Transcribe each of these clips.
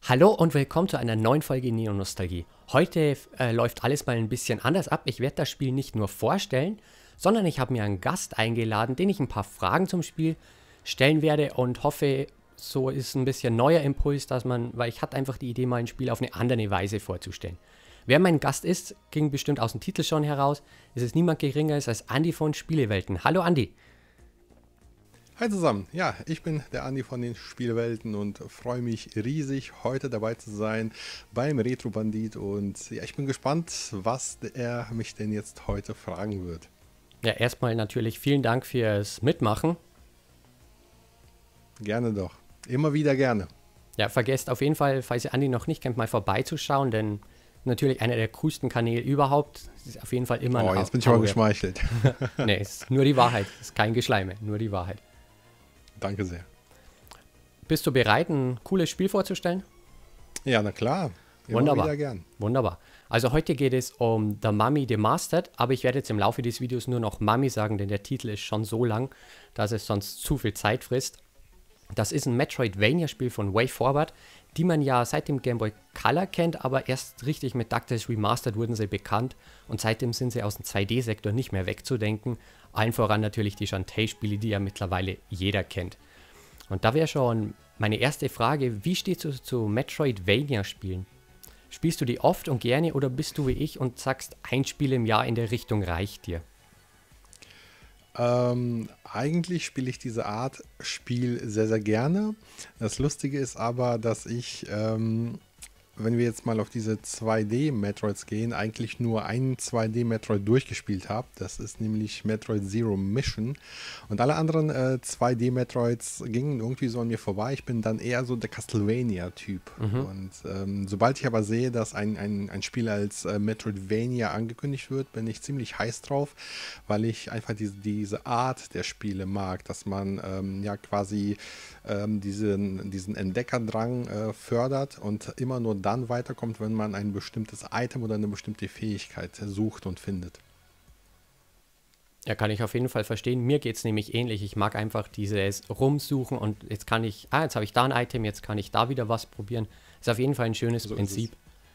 Hallo und willkommen zu einer neuen Folge Neo Nostalgie. Heute läuft alles mal ein bisschen anders ab. Ich werde das Spiel nicht nur vorstellen, sondern ich habe mir einen Gast eingeladen, den ich ein paar Fragen zum Spiel stellen werde und hoffe, so ist ein bisschen neuer Impuls, weil ich hatte einfach die Idee, mal ein Spiel auf eine andere Weise vorzustellen. Wer mein Gast ist, ging bestimmt aus dem Titel schon heraus. Es ist niemand Geringeres als Andi von Spielewelten. Hallo Andi. Hi zusammen, ja, ich bin der Andi von den Spielewelten und freue mich riesig, heute dabei zu sein beim Retro Bandit und ja, ich bin gespannt, was er mich denn jetzt heute fragen wird. Ja, erstmal natürlich vielen Dank fürs Mitmachen. Gerne doch, immer wieder gerne. Ja, vergesst auf jeden Fall, falls ihr Andi noch nicht kennt, mal vorbeizuschauen, denn natürlich einer der coolsten Kanäle überhaupt. Das ist auf jeden Fall immer ein jetzt bin ich aber geschmeichelt. Nee, es ist nur die Wahrheit, es ist kein Geschleime, nur die Wahrheit. Danke sehr. Bist du bereit, ein cooles Spiel vorzustellen? Ja, na klar. Wunderbar. Wieder gern. Wunderbar. Also heute geht es um The Mummy Demastered, aber ich werde jetzt im Laufe des Videos nur noch Mummy sagen, denn der Titel ist schon so lang, dass es sonst zu viel Zeit frisst. Das ist ein Metroidvania-Spiel von WayForward, die man ja seit dem Game Boy Color kennt, aber erst richtig mit DuckTales Remastered wurden sie bekannt und seitdem sind sie aus dem 2D-Sektor nicht mehr wegzudenken. Allen voran natürlich die Shantae-Spiele, die ja mittlerweile jeder kennt. Und da wäre schon meine erste Frage, wie stehst du zu Metroidvania-Spielen? Spielst du die oft und gerne oder bist du wie ich und sagst, ein Spiel im Jahr in der Richtung reicht dir? Eigentlich spiele ich diese Art Spiel sehr, sehr gerne. Das Lustige ist aber, dass ich, wenn wir jetzt mal auf diese 2D-Metroids gehen, eigentlich nur ein 2D-Metroid durchgespielt habe. Das ist nämlich Metroid Zero Mission. Und alle anderen 2D-Metroids gingen irgendwie so an mir vorbei. Ich bin dann eher so der Castlevania-Typ. Und sobald ich aber sehe, dass ein Spiel als Metroidvania angekündigt wird, bin ich ziemlich heiß drauf, weil ich einfach diese Art der Spiele mag, dass man ja quasi diesen Entdeckerdrang fördert und immer nur dann weiterkommt, wenn man ein bestimmtes Item oder eine bestimmte Fähigkeit sucht und findet. Ja, kann ich auf jeden Fall verstehen. Mir geht es nämlich ähnlich. Ich mag einfach dieses Rumsuchen und jetzt kann ich, jetzt habe ich da ein Item, jetzt kann ich da wieder was probieren. Ist auf jeden Fall ein schönes Prinzip.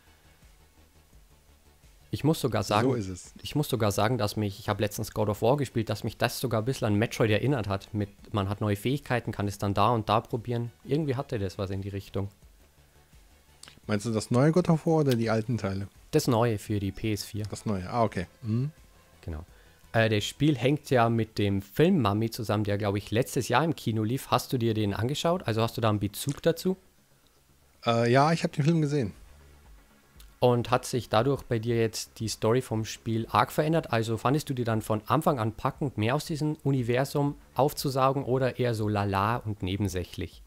Ich muss sogar sagen, ich habe letztens God of War gespielt, dass mich das sogar ein bisschen an Metroid erinnert hat. Man hat neue Fähigkeiten, kann es dann da und da probieren. Irgendwie hatte das was in die Richtung. Meinst du das neue God of War oder die alten Teile? Das neue für die PS4. Das neue, okay. Genau. Das Spiel hängt ja mit dem Film Mummy zusammen, der, glaube ich, letztes Jahr im Kino lief. Hast du dir den angeschaut? Also hast du da einen Bezug dazu? Ja, ich habe den Film gesehen. Und hat sich dadurch bei dir jetzt die Story vom Spiel arg verändert? Also fandest du dir dann von Anfang an packend, mehr aus diesem Universum aufzusaugen oder eher so lala und nebensächlich?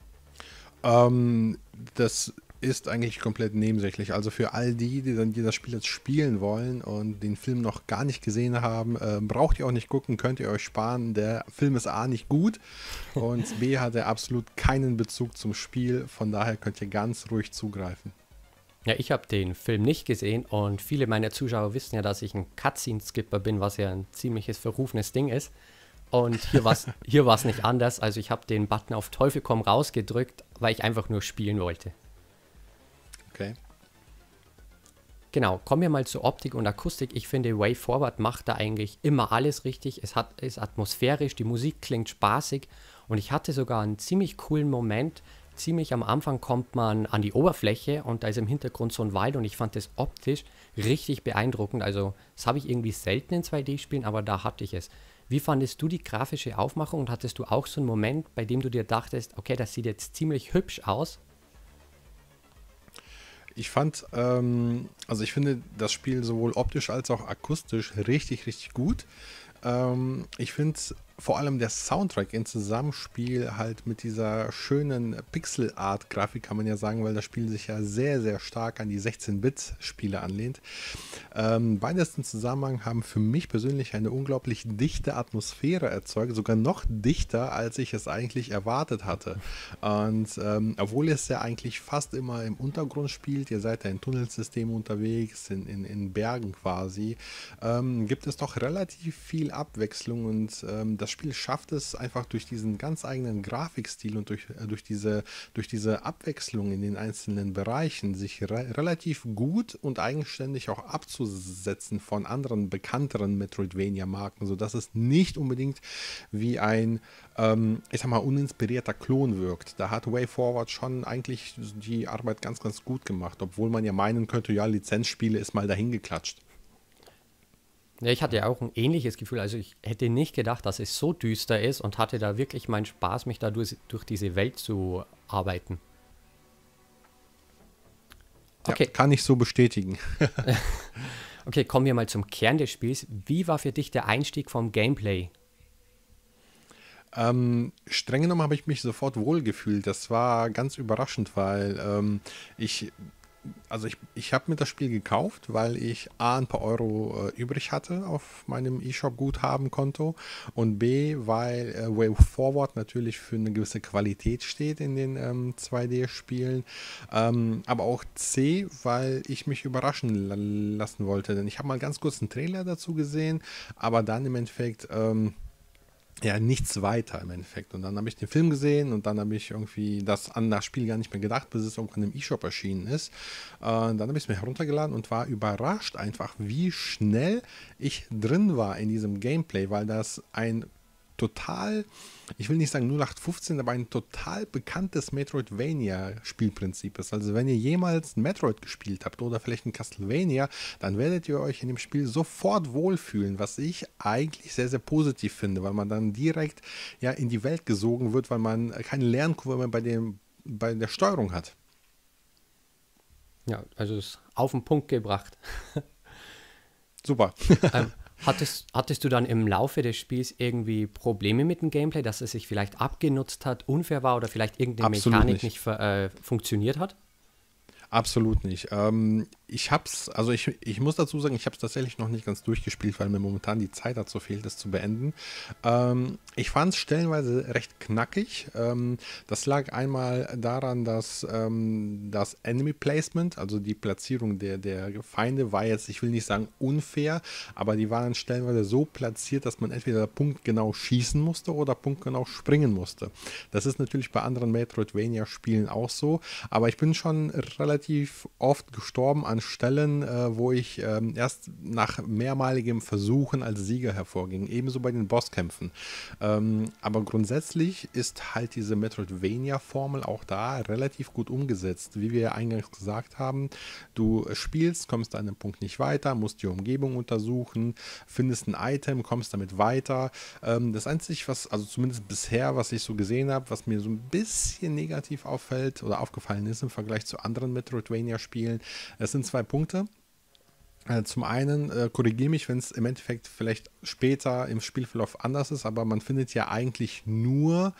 Das ist eigentlich komplett nebensächlich. Also für all die das Spiel jetzt spielen wollen und den Film noch gar nicht gesehen haben, braucht ihr auch nicht gucken, könnt ihr euch sparen. Der Film ist A nicht gut und B hat er absolut keinen Bezug zum Spiel. Von daher könnt ihr ganz ruhig zugreifen. Ja, ich habe den Film nicht gesehen und viele meiner Zuschauer wissen ja, dass ich ein Cutscene-Skipper bin, was ja ein ziemliches verrufenes Ding ist. Und hier war es nicht anders. Also ich habe den Button auf Teufel komm raus gedrückt, weil ich einfach nur spielen wollte. Okay. Genau, kommen wir mal zur Optik und Akustik. Ich finde, WayForward macht da eigentlich immer alles richtig. Ist atmosphärisch, die Musik klingt spaßig und ich hatte sogar einen ziemlich coolen Moment. Ziemlich am Anfang kommt man an die Oberfläche und da ist im Hintergrund so ein Wald und ich fand das optisch richtig beeindruckend. Also das habe ich irgendwie selten in 2D-Spielen, aber da hatte ich es. Wie fandest du die grafische Aufmachung und hattest du auch so einen Moment, bei dem du dir dachtest, okay, das sieht jetzt ziemlich hübsch aus? Ich fand, also ich finde das Spiel sowohl optisch als auch akustisch richtig, richtig gut. Ich finde vor allem der Soundtrack in Zusammenspiel halt mit dieser schönen Pixel-Art-Grafik, kann man ja sagen, weil das Spiel sich ja sehr, sehr stark an die 16-Bit-Spiele anlehnt. Beides im Zusammenhang haben für mich persönlich eine unglaublich dichte Atmosphäre erzeugt, sogar noch dichter, als ich es eigentlich erwartet hatte. Und obwohl es ja eigentlich fast immer im Untergrund spielt, ihr seid ja in Tunnelsystemen unterwegs, in Bergen quasi, gibt es doch relativ viel Abwechslung und das Spiel schafft es einfach durch diesen ganz eigenen Grafikstil und durch diese Abwechslung in den einzelnen Bereichen, sich relativ gut und eigenständig auch abzusetzen von anderen bekannteren Metroidvania-Marken, sodass es nicht unbedingt wie ein, ich sag mal, uninspirierter Klon wirkt. Da hat WayForward schon eigentlich die Arbeit ganz, ganz gut gemacht, obwohl man ja meinen könnte, ja, Lizenzspiele ist mal dahin geklatscht. Ja, ich hatte ja auch ein ähnliches Gefühl. Also ich hätte nicht gedacht, dass es so düster ist und hatte da wirklich meinen Spaß, mich da durch diese Welt zu arbeiten. Okay. Ja, kann ich so bestätigen. Okay, kommen wir mal zum Kern des Spiels. Wie war für dich der Einstieg vom Gameplay? Streng genommen habe ich mich sofort wohlgefühlt. Das war ganz überraschend, weil ich habe mir das Spiel gekauft, weil ich A, ein paar Euro übrig hatte auf meinem eShop-Guthabenkonto und B, weil WayForward natürlich für eine gewisse Qualität steht in den 2D-Spielen, aber auch C, weil ich mich überraschen lassen wollte, denn ich habe mal ganz kurz einen Trailer dazu gesehen, aber dann im Endeffekt ja, nichts weiter im Endeffekt. Und dann habe ich den Film gesehen und dann habe ich irgendwie an das Spiel gar nicht mehr gedacht, bis es irgendwann im eShop erschienen ist. Dann habe ich es mir heruntergeladen und war überrascht einfach, wie schnell ich drin war in diesem Gameplay, weil das ein total, ich will nicht sagen 0815, aber ein total bekanntes Metroidvania-Spielprinzip ist. Also wenn ihr jemals ein Metroid gespielt habt oder vielleicht ein Castlevania, dann werdet ihr euch in dem Spiel sofort wohlfühlen, was ich eigentlich sehr, sehr positiv finde, weil man dann direkt ja in die Welt gesogen wird, weil man keine Lernkurve mehr bei der Steuerung hat. Ja, also es ist auf den Punkt gebracht. Super. Hattest du dann im Laufe des Spiels irgendwie Probleme mit dem Gameplay, dass es sich vielleicht abgenutzt hat, unfair war oder vielleicht irgendeine Mechanik nicht funktioniert hat? Absolut nicht. Ich muss dazu sagen, ich habe es tatsächlich noch nicht ganz durchgespielt, weil mir momentan die Zeit dazu fehlt, es zu beenden. Ich fand es stellenweise recht knackig. Das lag einmal daran, dass das Enemy Placement, also die Platzierung der Feinde, war jetzt, ich will nicht sagen unfair, aber die waren stellenweise so platziert, dass man entweder punktgenau schießen musste oder punktgenau springen musste. Das ist natürlich bei anderen Metroidvania-Spielen auch so, aber ich bin schon relativ oft gestorben an Stellen, wo ich erst nach mehrmaligem Versuchen als Sieger hervorging. Ebenso bei den Bosskämpfen. Aber grundsätzlich ist halt diese Metroidvania-Formel auch da relativ gut umgesetzt. Wie wir ja eingangs gesagt haben, du spielst, kommst an einem Punkt nicht weiter, musst die Umgebung untersuchen, findest ein Item, kommst damit weiter. Das Einzige, also zumindest bisher, was ich so gesehen habe, was mir so ein bisschen negativ auffällt oder aufgefallen ist im Vergleich zu anderen Metroidvania-Spielen, es sind zwei Punkte. Zum einen, korrigiere mich, wenn es im Endeffekt vielleicht später im Spielverlauf anders ist, aber man findet ja eigentlich nur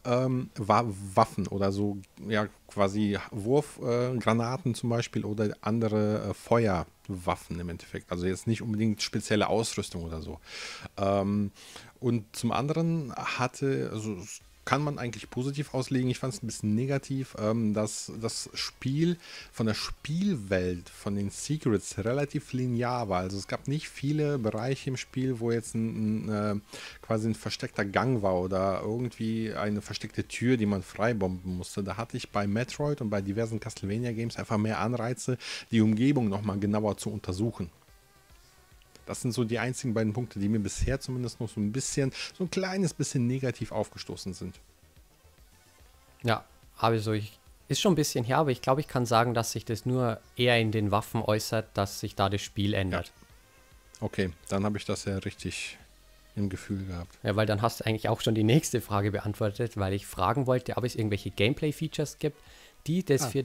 Waffen oder so, ja, quasi Wurfgranaten zum Beispiel oder andere Feuerwaffen im Endeffekt. Also jetzt nicht unbedingt spezielle Ausrüstung oder so. Und zum anderen kann man eigentlich positiv auslegen. Ich fand es ein bisschen negativ, dass das Spiel von der Spielwelt, von den Secrets relativ linear war. Also es gab nicht viele Bereiche im Spiel, wo jetzt quasi ein versteckter Gang war oder irgendwie eine versteckte Tür, die man freibomben musste. Da hatte ich bei Metroid und bei diversen Castlevania-Games einfach mehr Anreize, die Umgebung nochmal genauer zu untersuchen. Das sind so die einzigen beiden Punkte, die mir bisher zumindest noch so ein kleines bisschen negativ aufgestoßen sind. Ja, also ist schon ein bisschen her, aber ich glaube, ich kann sagen, dass sich das nur eher in den Waffen äußert, dass sich da das Spiel ändert. Ja. Okay, dann habe ich das ja richtig im Gefühl gehabt. Ja, weil dann hast du eigentlich auch schon die nächste Frage beantwortet, weil ich fragen wollte, ob es irgendwelche Gameplay-Features gibt, die für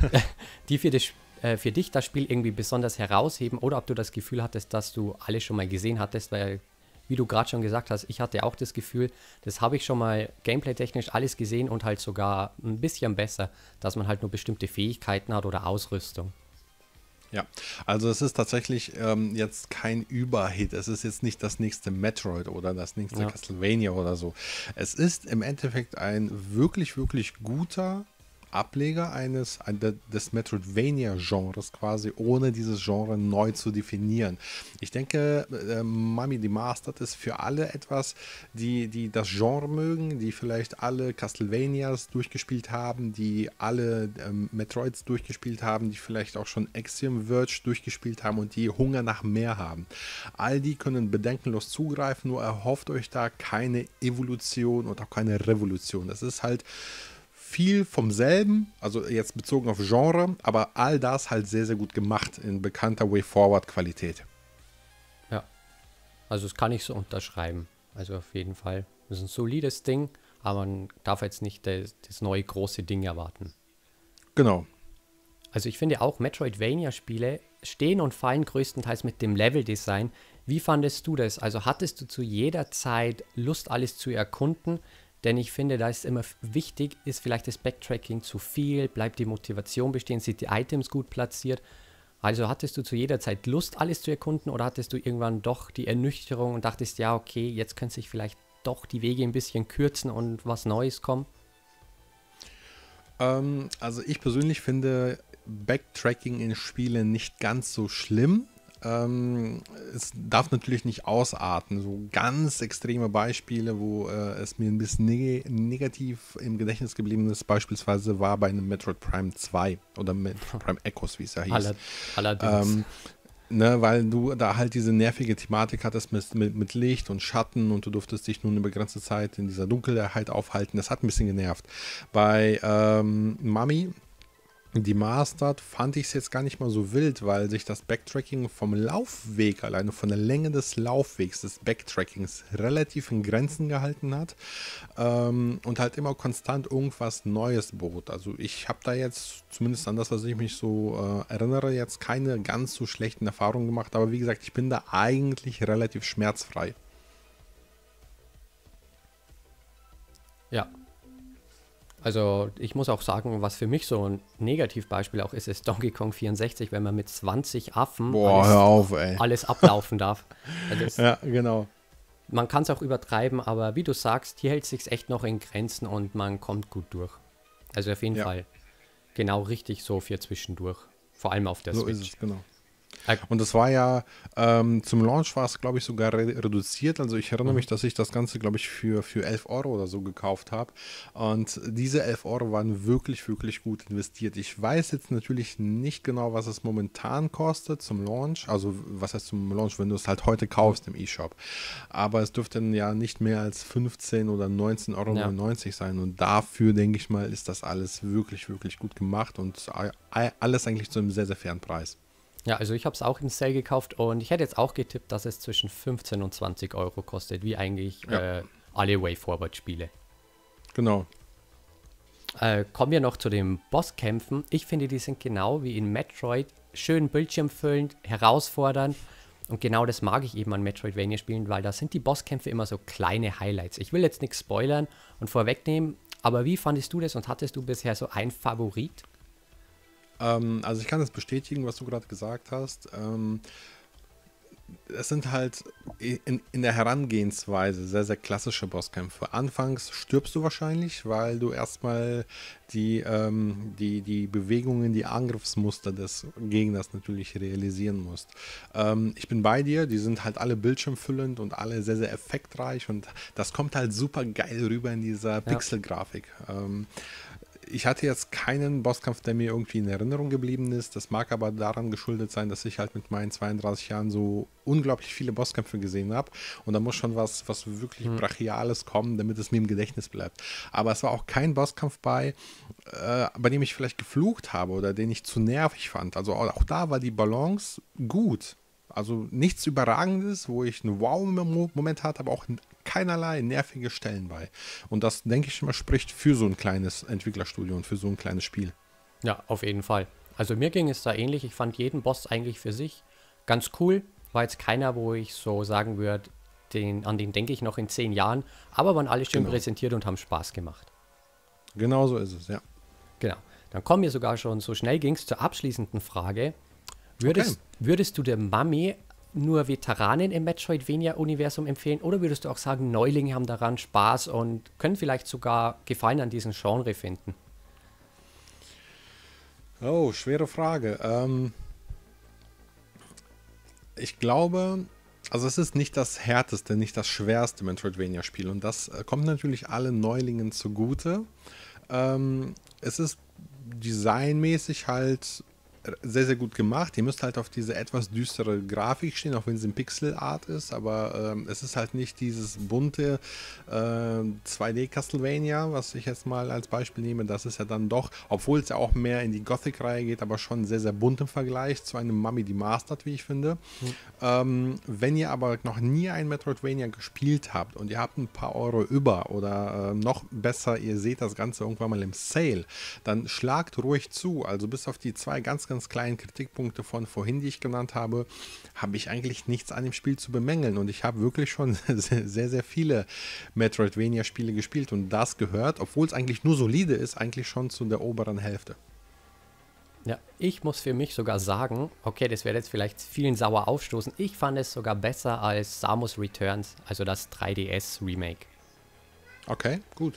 dich das Spiel irgendwie besonders herausheben oder ob du das Gefühl hattest, dass du alles schon mal gesehen hattest, weil, wie du gerade schon gesagt hast, ich hatte auch das Gefühl, das habe ich schon mal gameplay-technisch alles gesehen und halt sogar ein bisschen besser, dass man halt nur bestimmte Fähigkeiten hat oder Ausrüstung. Ja, also es ist tatsächlich jetzt kein Überhit. Es ist jetzt nicht das nächste Metroid oder das nächste Castlevania oder so. Es ist im Endeffekt ein wirklich, wirklich guter Ableger des Metroidvania-Genres quasi, ohne dieses Genre neu zu definieren. Ich denke, Mami Demastered ist für alle etwas, die das Genre mögen, die vielleicht alle Castlevanias durchgespielt haben, die alle Metroids durchgespielt haben, die vielleicht auch schon Axiom Verge durchgespielt haben und die Hunger nach mehr haben. All die können bedenkenlos zugreifen, nur erhofft euch da keine Evolution und auch keine Revolution. Es ist halt viel vom selben, also jetzt bezogen auf Genre, aber all das halt sehr, sehr gut gemacht in bekannter Way-Forward-Qualität. Ja, also das kann ich so unterschreiben. Also auf jeden Fall. Das ist ein solides Ding, aber man darf jetzt nicht das neue große Ding erwarten. Genau. Also ich finde auch, Metroidvania-Spiele stehen und fallen größtenteils mit dem Leveldesign. Wie fandest du das? Also hattest du zu jeder Zeit Lust, alles zu erkunden? Denn ich finde, da ist immer wichtig, ist vielleicht das Backtracking zu viel, bleibt die Motivation bestehen, sind die Items gut platziert? Also hattest du zu jeder Zeit Lust, alles zu erkunden, oder hattest du irgendwann doch die Ernüchterung und dachtest, ja, okay, jetzt können sich vielleicht doch die Wege ein bisschen kürzen und was Neues kommen? Also ich persönlich finde Backtracking in Spielen nicht ganz so schlimm. Es darf natürlich nicht ausarten. So ganz extreme Beispiele, wo es mir ein bisschen negativ im Gedächtnis geblieben ist, beispielsweise war bei einem Metroid Prime 2 oder Metroid Prime Echoes, wie es ja hieß. Allerdings. Ne, weil du da halt diese nervige Thematik hattest mit Licht und Schatten und du durftest dich nun eine begrenzte Zeit in dieser Dunkelheit aufhalten. Das hat ein bisschen genervt. Bei Mami Demastered fand ich es jetzt gar nicht mal so wild, weil sich das Backtracking vom Laufweg, alleine von der Länge des Laufwegs des Backtrackings relativ in Grenzen gehalten hat und halt immer konstant irgendwas Neues bot. Also ich habe da jetzt, zumindest an das, was ich mich so erinnere, jetzt keine ganz so schlechten Erfahrungen gemacht, aber wie gesagt, ich bin da eigentlich relativ schmerzfrei. Ja. Also ich muss auch sagen, was für mich so ein Negativbeispiel auch ist, ist Donkey Kong 64, wenn man mit 20 Affen hör auf, ey. alles ablaufen darf. Also ja, genau. Man kann es auch übertreiben, aber wie du sagst, hier hält es sich echt noch in Grenzen und man kommt gut durch. Also auf jeden Fall genau richtig so für zwischendurch. Vor allem auf der Switch. So ist es, genau. Und das war ja, zum Launch war es, glaube ich, sogar reduziert. Also ich erinnere mich, dass ich das Ganze, glaube ich, für 11 Euro oder so gekauft habe. Und diese 11 Euro waren wirklich, wirklich gut investiert. Ich weiß jetzt natürlich nicht genau, was es momentan kostet zum Launch. Also was heißt zum Launch, wenn du es halt heute kaufst im eShop. Aber es dürfte ja nicht mehr als 15 oder 19,99 Euro sein. Und dafür, denke ich mal, ist das alles wirklich, wirklich gut gemacht und alles eigentlich zu einem sehr, sehr fairen Preis. Ja, also ich habe es auch im Sale gekauft und ich hätte jetzt auch getippt, dass es zwischen 15 und 20 Euro kostet, wie eigentlich alle Way-Forward-Spiele. Genau. Kommen wir noch zu den Bosskämpfen. Ich finde, die sind genau wie in Metroid schön bildschirmfüllend, herausfordernd. Und genau das mag ich eben an Metroidvania-Spielen, weil da sind die Bosskämpfe immer so kleine Highlights. Ich will jetzt nichts spoilern und vorwegnehmen, aber wie fandest du das und hattest du bisher so einen Favorit? Also ich kann das bestätigen, was du gerade gesagt hast. Es sind halt in der Herangehensweise sehr, sehr klassische Bosskämpfe. Anfangs stirbst du wahrscheinlich, weil du erstmal die Bewegungen, die Angriffsmuster des Gegners natürlich realisieren musst. Ich bin bei dir, die sind halt alle bildschirmfüllend und alle sehr, sehr effektreich und das kommt halt super geil rüber in dieser Pixelgrafik. Ich hatte jetzt keinen Bosskampf, der mir irgendwie in Erinnerung geblieben ist. Das mag aber daran geschuldet sein, dass ich halt mit meinen 32 Jahren so unglaublich viele Bosskämpfe gesehen habe. Und da muss schon was wirklich Brachiales kommen, damit es mir im Gedächtnis bleibt. Aber es war auch kein Bosskampf bei dem ich vielleicht geflucht habe oder den ich zu nervig fand. Also auch da war die Balance gut. Also nichts Überragendes, wo ich einen Wow-Moment hatte, aber auch keinerlei nervige Stellen bei. Und das, denke ich mal, spricht für so ein kleines Entwicklerstudio und für so ein kleines Spiel. Ja, auf jeden Fall. Also mir ging es da ähnlich. Ich fand jeden Boss eigentlich für sich ganz cool. War jetzt keiner, wo ich so sagen würde, an den denke ich noch in 10 Jahren. Aber waren alle schön präsentiert und haben Spaß gemacht. Genau so ist es, ja. Genau. Dann kommen wir sogar schon, so schnell ging es zur abschließenden Frage. Würdest du der Mami nur Veteranen im Metroidvania-Universum empfehlen oder würdest du auch sagen, Neulinge haben daran Spaß und können vielleicht sogar Gefallen an diesem Genre finden? Oh, schwere Frage. Ich glaube, also es ist nicht das härteste, nicht das schwerste Metroidvania-Spiel und das kommt natürlich allen Neulingen zugute. Es ist designmäßig halt sehr, sehr gut gemacht. Ihr müsst halt auf diese etwas düstere Grafik stehen, auch wenn sie in Pixel-Art ist, aber es ist halt nicht dieses bunte 2D Castlevania, was ich jetzt mal als Beispiel nehme. Das ist ja dann doch, obwohl es ja auch mehr in die Gothic-Reihe geht, aber schon sehr, sehr bunt im Vergleich zu einem Mummy Demastered, wie ich finde. Wenn ihr aber noch nie ein Metroidvania gespielt habt und ihr habt ein paar Euro über oder noch besser, ihr seht das Ganze irgendwann mal im Sale, dann schlagt ruhig zu. Also bis auf die zwei ganz, ganz kleinen Kritikpunkte von vorhin, die ich genannt habe, habe ich eigentlich nichts an dem Spiel zu bemängeln. Und ich habe wirklich schon sehr, sehr, sehr viele Metroidvania-Spiele gespielt und das gehört, obwohl es eigentlich nur solide ist, eigentlich schon zu der oberen Hälfte. Ja, ich muss für mich sogar sagen, okay, das wird jetzt vielleicht vielen sauer aufstoßen, ich fand es sogar besser als Samus Returns, also das 3DS-Remake. Okay, gut.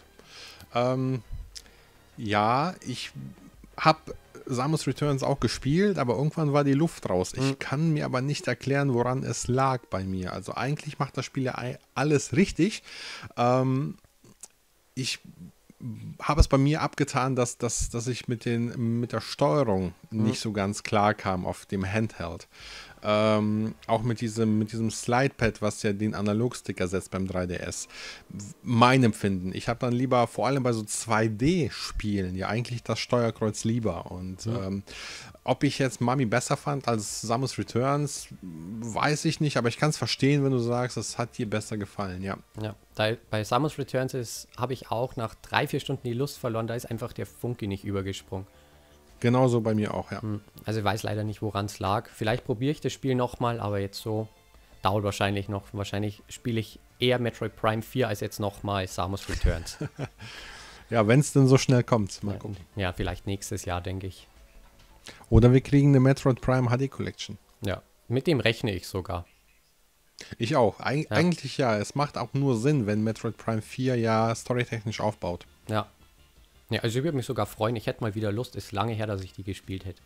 Ja, ich habe Samus Returns auch gespielt, aber irgendwann war die Luft raus. Ich kann mir aber nicht erklären, woran es lag bei mir. Also eigentlich macht das Spiel ja alles richtig. Ich habe es bei mir abgetan, dass ich mit der Steuerung nicht so ganz klar kam auf dem Handheld. Auch mit diesem Slidepad, was ja den Analogstick ersetzt beim 3DS. Mein Empfinden. Ich habe dann lieber, vor allem bei so 2D-Spielen, ja eigentlich das Steuerkreuz lieber. Und ob ich jetzt Mummy besser fand als Samus Returns, weiß ich nicht, aber ich kann es verstehen, wenn du sagst, es hat dir besser gefallen, ja. Ja, bei Samus Returns habe ich auch nach 3-4 Stunden die Lust verloren, da ist einfach der Funke nicht übergesprungen. Genauso bei mir auch, ja. Also ich weiß leider nicht, woran es lag. Vielleicht probiere ich das Spiel nochmal, aber jetzt so dauert wahrscheinlich noch. Wahrscheinlich spiele ich eher Metroid Prime 4 als jetzt nochmal Samus Returns. Ja, wenn es denn so schnell kommt, mal gucken. Ja, vielleicht nächstes Jahr, denke ich. Oder wir kriegen eine Metroid Prime HD Collection. Ja, mit dem rechne ich sogar. Ich auch. Eigentlich ja. Es macht auch nur Sinn, wenn Metroid Prime 4 ja storytechnisch aufbaut. Ja. Ja, also ich würde mich sogar freuen. Ich hätte mal wieder Lust. Ist lange her, dass ich die gespielt hätte.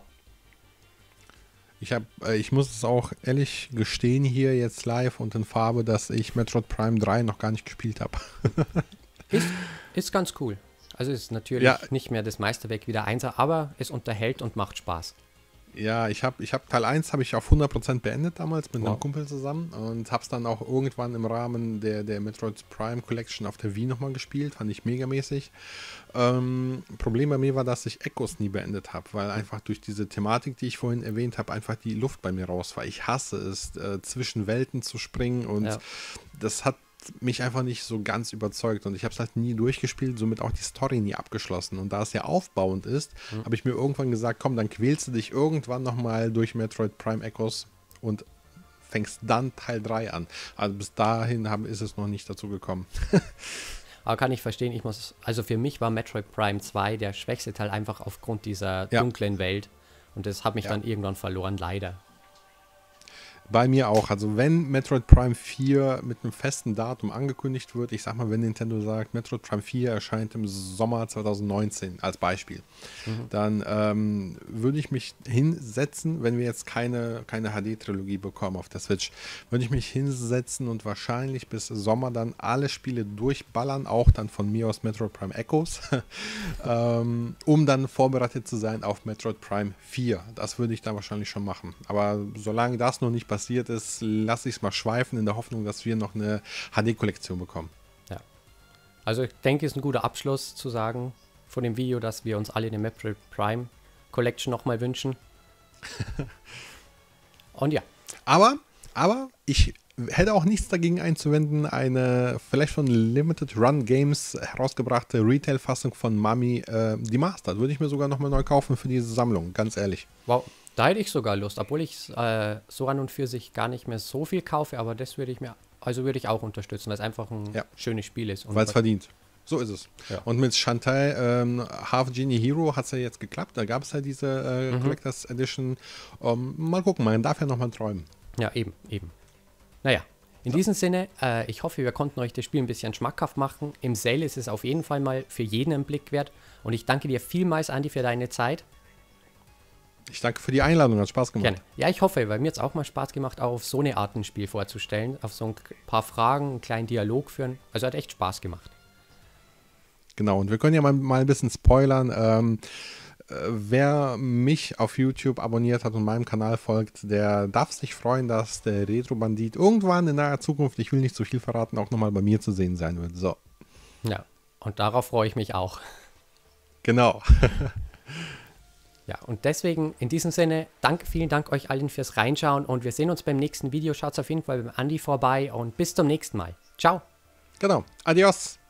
Ich muss es auch ehrlich gestehen hier jetzt live und in Farbe, dass ich Metroid Prime 3 noch gar nicht gespielt habe. Ist ganz cool. Also ist natürlich nicht mehr das Meisterwerk wie der 1er, aber es unterhält und macht Spaß. Ja, ich hab Teil 1 habe ich auf 100% beendet damals mit einem Kumpel zusammen und habe es dann auch irgendwann im Rahmen der Metroid Prime Collection auf der Wii nochmal gespielt, fand ich megamäßig. Problem bei mir war, dass ich Echos nie beendet habe, weil einfach durch diese Thematik, die ich vorhin erwähnt habe, einfach die Luft bei mir raus war. Ich hasse es, zwischen Welten zu springen und das hat mich einfach nicht so ganz überzeugt und ich habe es halt nie durchgespielt, somit auch die Story nie abgeschlossen. Und da es ja aufbauend ist, habe ich mir irgendwann gesagt, komm, dann quälst du dich irgendwann nochmal durch Metroid Prime Echoes und fängst dann Teil 3 an. Also bis dahin ist es noch nicht dazu gekommen. Aber kann ich verstehen, also für mich war Metroid Prime 2 der schwächste Teil einfach aufgrund dieser dunklen Welt. Und das hat mich dann irgendwann verloren, leider. Bei mir auch. Also wenn Metroid Prime 4 mit einem festen Datum angekündigt wird, ich sag mal, wenn Nintendo sagt, Metroid Prime 4 erscheint im Sommer 2019 als Beispiel, dann würde ich mich hinsetzen, wenn wir jetzt keine HD-Trilogie bekommen auf der Switch, würde ich mich hinsetzen und wahrscheinlich bis Sommer dann alle Spiele durchballern, auch dann von mir aus Metroid Prime Echoes, um dann vorbereitet zu sein auf Metroid Prime 4. Das würde ich dann wahrscheinlich schon machen. Aber solange das noch nicht passiert ist, lasse ich es mal schweifen in der Hoffnung, dass wir noch eine HD-Kollektion bekommen. Ja. Also ich denke, es ist ein guter Abschluss zu sagen von dem Video, dass wir uns alle eine Metroid Prime Collection nochmal wünschen. Und ja. Aber ich hätte auch nichts dagegen einzuwenden, eine vielleicht von Limited Run Games herausgebrachte Retail-Fassung von Mummy Demastered. Würde ich mir sogar nochmal neu kaufen für diese Sammlung, ganz ehrlich. Wow. Da hätte ich sogar Lust, obwohl ich so an und für sich gar nicht mehr so viel kaufe, aber das würde ich auch unterstützen, weil es einfach ein schönes Spiel ist. Weil es verdient. So ist es. Ja. Und mit Shantae Half Genie Hero hat es ja jetzt geklappt. Da gab es ja diese Collectors Edition. Mal gucken, man darf ja nochmal träumen. Ja, eben. Naja, in diesem Sinne, ich hoffe, wir konnten euch das Spiel ein bisschen schmackhaft machen. Im Sale ist es auf jeden Fall mal für jeden einen Blick wert. Und ich danke dir vielmals, Andi, für deine Zeit. Ich danke für die Einladung, hat Spaß gemacht. Gerne. Ja, ich hoffe, weil mir jetzt auch mal Spaß gemacht, auch auf so eine Art ein Spiel vorzustellen, auf so ein paar Fragen, einen kleinen Dialog führen. Also hat echt Spaß gemacht. Genau, und wir können ja mal ein bisschen spoilern. Wer mich auf YouTube abonniert hat und meinem Kanal folgt, der darf sich freuen, dass der Retro-Bandit irgendwann in naher Zukunft, ich will nicht zu viel verraten, auch nochmal bei mir zu sehen sein wird. So. Ja, und darauf freue ich mich auch. Genau. Ja, und deswegen in diesem Sinne, vielen Dank euch allen fürs Reinschauen und wir sehen uns beim nächsten Video. Schaut auf jeden Fall beim Andi vorbei und bis zum nächsten Mal. Ciao. Genau. Adios.